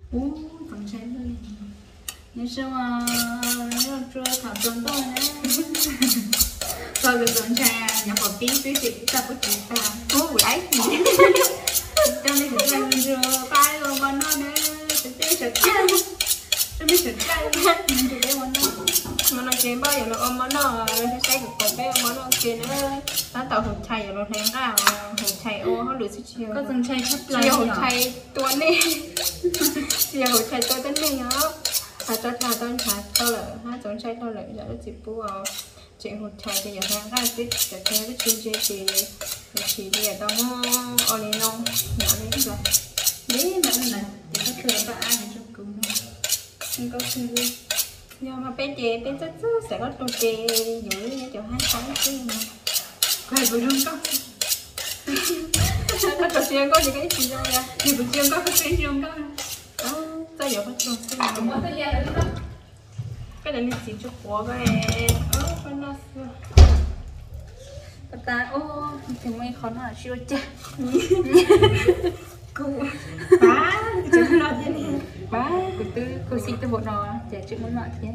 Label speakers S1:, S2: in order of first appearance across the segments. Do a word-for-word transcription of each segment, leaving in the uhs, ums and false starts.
S1: Ú, còn trái rồi. Nhưng sao mà nó chưa thảo tuần tôi nè. Rồi được tuần trà nhập vào tí tí tí ta có chỉ ta. Ú, đấy. Cho nên phải làm rồi bay rồi mà nó nè. Sẽ sẽ sẽ cay. Sẽ biết sẽ cay. Mình chỉ để mà nó.
S2: Mà nó chế bao giờ nó ôm nó sẽ sẽ được cột bé mà nó kia nữa. Nó tạo hột chày rồi nó thấy cái hột chày ô nó được sẽ chiều.
S1: Có tuần trà thấp lại.
S2: Chiều hột chày tuần đi. Chiều hột chày tôi tên này nhá. Hà cho thà tôi thà tôi lợi ha tuần chay tôi lợi giờ nó chỉ bù vào chuyện hột chày thì giờ hàng cái tíchจะแค่ก็ชิ้นเจจีchỉ bây giờ tao ở đây nông nhỏ đấy rồi.
S1: Đấy mà là để có thừa và ai để cho cùng thôi.
S2: Không có gì. Nhưng mà bé chè bé rất rất sẽ có đồ chè giữ cho hai tháng chứ mà.
S1: Quay vừa luôn có.
S2: Có đồ chè có gì cái gì đâu ra.
S1: Thì vừa chưa có cái gì không có.
S2: Đó, sao giờ có đồ chè.
S1: Cũng có cái gì đó.
S2: Cái này chỉ cho của cái ơ con nó xưa.
S1: Ta ô thì mấy khó nói siêu cha.
S2: Cô bá chứ nó thế này.
S1: Bá của tư cô xin tôi bộ nó trẻ chứ muốn nói thế.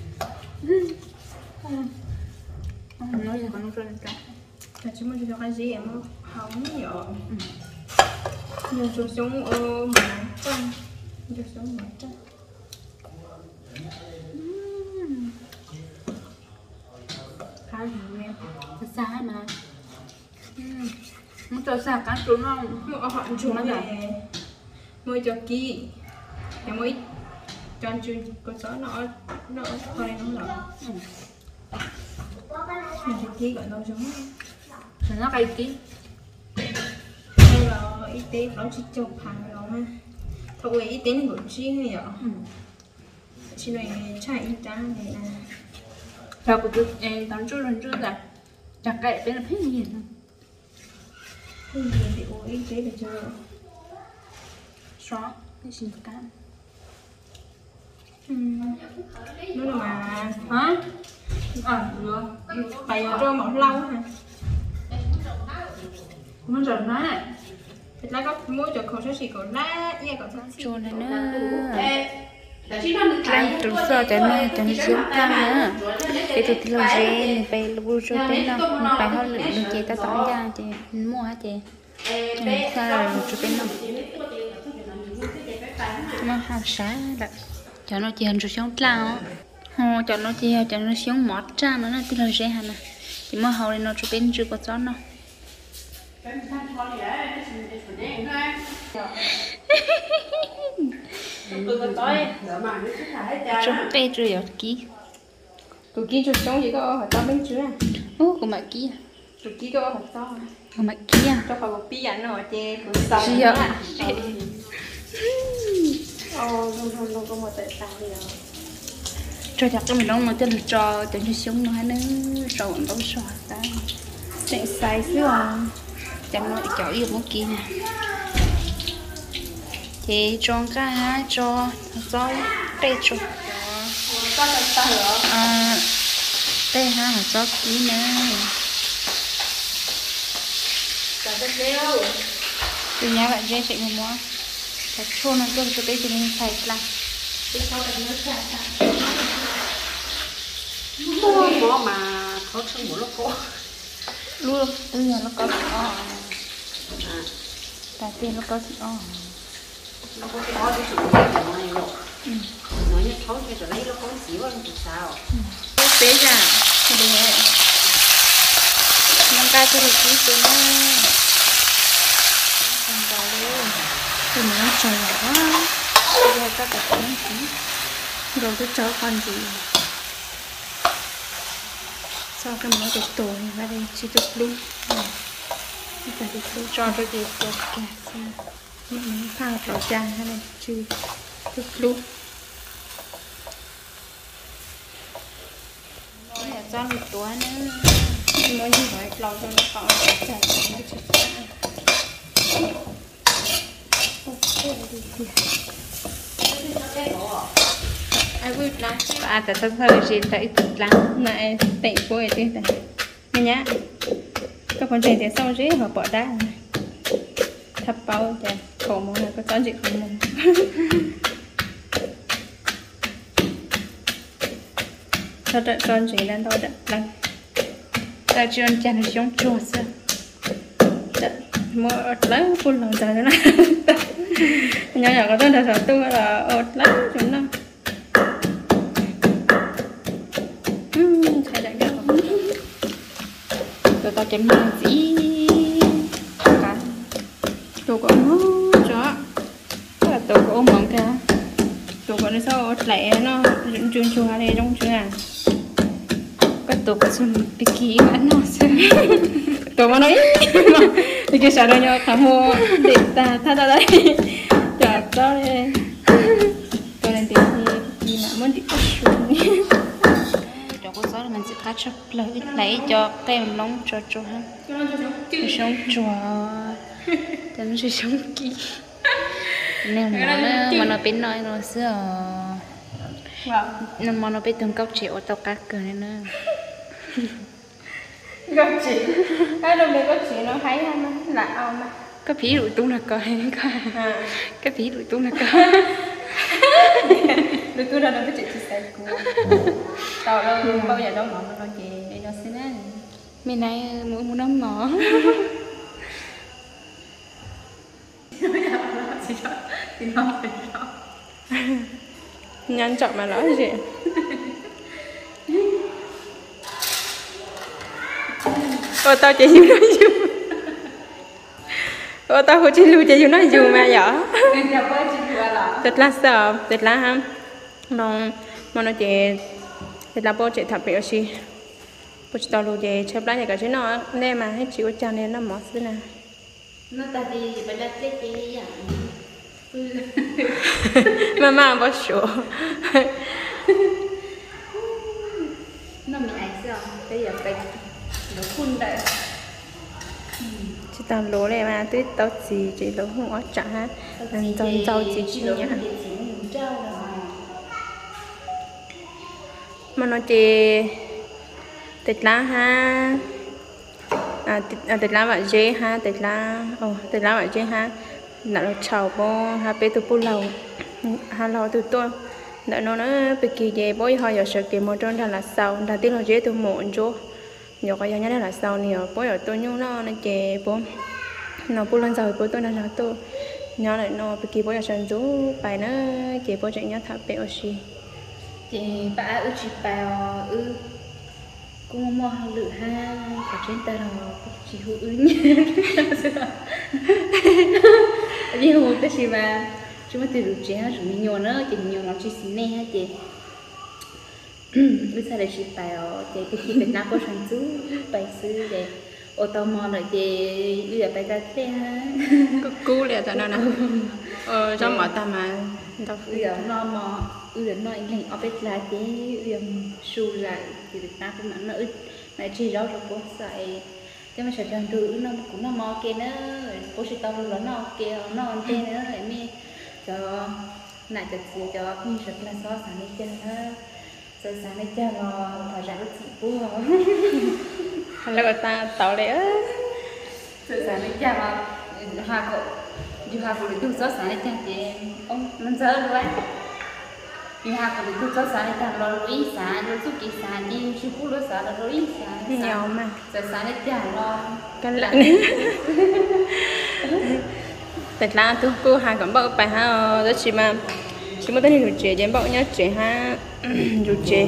S1: Nói gì còn không cho
S2: Là chúng mình cho cái gì em không nhỏ. Nhiều số xuống ô mà chân. Nhiều số mà chân.
S1: khá là em thật xa mà muốn cho xa cá trốn không
S2: Mua họ chúng nó là mua cho kỹ thì mới cho chuyên có gió nó nó thôi nó là mình cho kỹ gọi nó giống
S1: thì nó cay kỹ
S2: hay là y tế nó chỉ chụp hàng rồi ha thôi y tế của chi này ạ chi này chạy y tá này là
S1: theo của tôi em tắm chút lần trước là chặt cậy bên là hết gì không
S2: cái gì thì ô y tế để chơi
S1: xóa cái gì cả
S2: nó là mà
S1: hả à được
S2: phải cho một lâu hả
S1: muốn rồi nói này
S2: thật ra có mua cho khẩu số xì của lá yeah có sao
S1: cho này nữa Lan trứng sơ cho nên cho nên xuống căng nữa cái tụi thì lâu dễ phải lưu cho bên nó phải hơi lượng đừng chế ta tóm ra chị mua hả chị sao là cho bên nó nó hao xá lại cho nó chỉ hình rồi xuống lao hồ cho nó chỉ cho nó xuống mót ra nó là thì lâu dễ hả nè chỉ mua hầu này nó cho bên chưa có gió nó chúng tê rồi ở kí
S2: tụi kia chụp giống gì có ở to bên chưa
S1: ô của mẹ kia
S2: tụi kia có ở to
S1: của mẹ kia
S2: cho phải một pi ảnh rồi chè của sầu
S1: gì ạ
S2: ô không không không có một tại sao bây giờ
S1: cho chắc là mình đâu mà tên là trò tên cho xuống nó nó sầu đâu sầu ta chạy sai xíu à chăm nó chảo yêu một kia nè thì tròn cá há cho rau tê cho
S2: có tại sao hả
S1: à tê há hả cho kỹ nè
S2: tại sao đeo
S1: từ nhà bạn dễ chạy một món phải chôn nó cho cho bé cho nên xài lại
S2: cái sau này nó chả mua mỏ mà có thân một lúc có
S1: luôn từ nhà nó có thịt o tại tiền nó có thịt o
S3: nó có cái đó cái chuyện của này rồi nói như thấu thì lấy nó có xíu anh thì sao
S1: tế ra thì để năm ca cho được tí tiền nữa còn vào luôn thì nó trời quá bây giờ các bạn cũng tí rồi tôi cho con gì sau cái món được tổ này vào đây chỉ được luôn phải được tôi cho tôi được được cả xem những pha vào trang hay này chứ được luôn là cho một túa nữa
S2: mới như vậy lòng cho nó có chảy cái chữ ai biết lắm
S1: à tại sao thời gian thấy cực lắm
S2: này tệ của ấy thế này nghe nhá các con trẻ thì sau dễ họ bỏ đá thập bao chả khổ một là có chọn gì không thật là con chỉ đang thôi đặt lần ta chưa ăn chăn thì giống chua sao mua lấy phun lòng trời nữa nhỏ nhỏ có tên là sợ tôi là ớt lấy chúng nó thay đại được rồi tao chém hàng gì cả tôi có ngó chó tức là tôi có ôm mỏng cả tôi có nó sao lẹ nó chuyện chuyện chua này trong chưa à cái tôi có xuân bị kỹ ăn nó xem tôi mà nói thì cái sao đâu nhau thằng mua để ta tha ta đấy chả tao đây tôi lên tiền thì gì mà muốn đi xuống cho cô giáo mình sẽ cắt chọc lấy lấy cho kem lông cho cho ha sống chua cho nó sẽ sống kỹ nếu mà nó mà nó bên nói nó xưa nó mà nó bên từng cốc triệu tao cắt cười nên nữa có chị cái đồng này có chị nó thấy không là ông mà
S1: cái phí rủi tung là coi coi cái phí rủi tung là coi
S2: được tôi ra đâu có chị chia sẻ của tao đâu bao giờ đâu mà nó chị để nó xin á
S1: mình này muốn muốn nấm mỏ
S2: nhanh chọn mà nói gì ô tao chỉ yêu nói dù ô tao không chỉ lưu chỉ yêu nói dù mà dở thật là sợ thật là ham nó mà nó chỉ thật là bao chị thập biểu gì bao chị tao lưu chỉ chép lại cái chuyện nó nên mà hết chịu cho nên nó mỏ xí nè
S1: nó ta đi phải là cái gì
S2: mà mà bao số
S1: nó mình ai sao bây giờ cái nó phun đấy
S2: chị tao lố này mà tuyết tao gì chị lố không có trả ha nên tao tao chị chị nhá mà nó chị tết lá ha à tết lá bạn dê ha tết lá ồ tết lá bạn dê ha đã được chào bố ha bé từ bố lâu ha lâu từ tôi đã nó nó bị kỳ dê bố họ giờ sợ kỳ một trong đó là sau đã tiếng là dê từ muộn chỗ nhiều cái nhá là sau nhiều bố ở tôi nhung nó nó chè bố nó bố lên rồi bố tôi nó là tôi nhớ lại nó bị kỳ bố ở sân chú bài nó chè bố chạy nhớ thả bẹo gì
S1: chị bà ư chị bào ư cũng mua hàng lự ha cả trên tay rồi chị hữu ư nhé vì hồ cái gì mà chúng ta từ trẻ rồi mình nhiều nữa chị nhiều nó chỉ xin nè ha chị bây giờ là chị bảo chị cái khi Việt Nam có sản xuất bài sư để ô tô mò rồi chị bây giờ bài ra xe ha
S2: cứ cú liền cho nó nè ờ cho mở ta mà
S1: đâu bây giờ nó mò bây giờ nó anh ở bên là chị bây su lại thì Việt Nam cũng nó ít này chỉ đó rồi cô xài thế mà sợ rằng từ nó cũng nó mò kia nữa cô sẽ tao luôn nó kia nó ăn tên nữa lại mi cho lại chặt gì cho mình rất là so sánh đi chân ha giờ sáng nay cha nó phải ra chị bố
S2: hay là ta tao đấy
S1: giờ sáng nay cha mà hà cậu dù hà cậu để tu sót sáng nay cha chị ông nó dở luôn dù hà cậu để tu sót sáng nay cha nó lối sáng rồi giúp kỳ sáng đi chị bố lối sáng là lối sáng
S2: nhiều mà
S1: giờ sáng nay cha nó
S2: cái lạnh thật là tôi cô hàng cảm bận bài ha đó chị mà chị mới tới đi trẻ đến bọn nhá trẻ ha rồi trẻ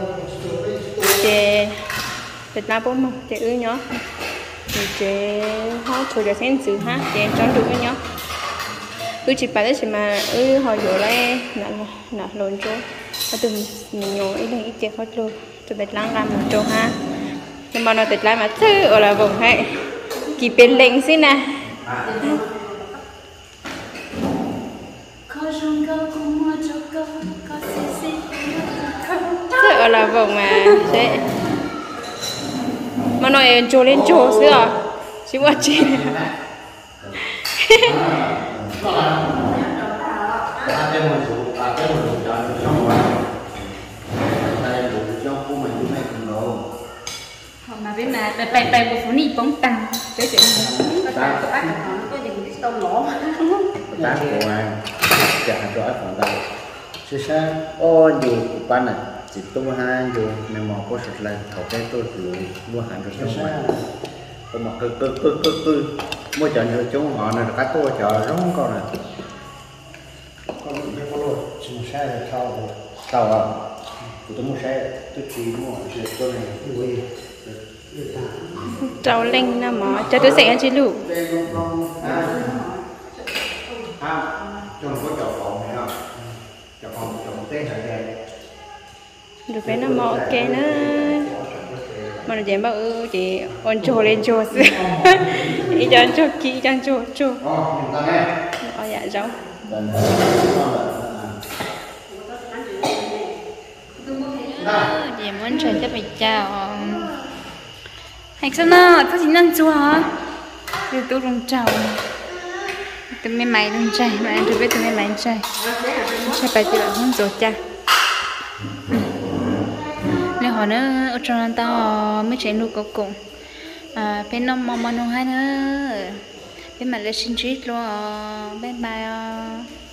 S2: trẻ thật là bố mà trẻ ư nhá rồi trẻ họ thôi giờ xem sự ha trẻ cho được với nhá ư chị bài đấy chị mà ư hồi giờ đây là là lộn chỗ ở từ mình nhỏ ít ít trẻ hết luôn từ thật là làm một chỗ ha nhưng mà nó thật là mà thứ ở là vùng hay kỳ bên lệnh xin nè sợ là vòng mà sẽ mà nói trồ lên trồ xưa chứ qua chị
S1: mà bên mà bài bài của phụ nữ bóng tăng cái chuyện này có bác có nó có gì cái tôm lỗ
S4: bác của anh trả cho ở phòng đây chứ sao ô dù của bạn này chỉ tôi hai dù mình mò có sụt lại thầu cái tôi lùi mua hàng được trong ngoài tôi mà cứ cứ cứ cứ cứ mua chợ nhiều chúng họ này cái tôi chợ rong con này
S5: con cái có lỗi chỉ một xe là thao rồi
S4: tàu à tôi mua xe
S5: tôi chỉ mua chuyện tôi này vui
S2: trâu linh nó mỏ cho tôi sẽ ăn chi lụ
S4: à trong có chợ phòng này không chợ phòng chợ tế hải đen
S2: được cái nó mỏ ok nữa mà nó dám bảo ư chị on trồ lên trồ xưa ý cho trồ kỹ cho trồ trồ
S4: ồ nhìn ta nghe
S2: ở dạ giống chị muốn chơi cho bị chào hành sao nào sao chị năn chúa hả từ tôi rung chào từ mấy máy rung chạy mà anh tôi biết từ mấy máy chạy chạy bài chị là không rồi cha nên họ nữa ở trong tao mới chạy nuôi cổ cùng à bên nó mong mong hai nữa bên mà lên xin treat luôn bên bài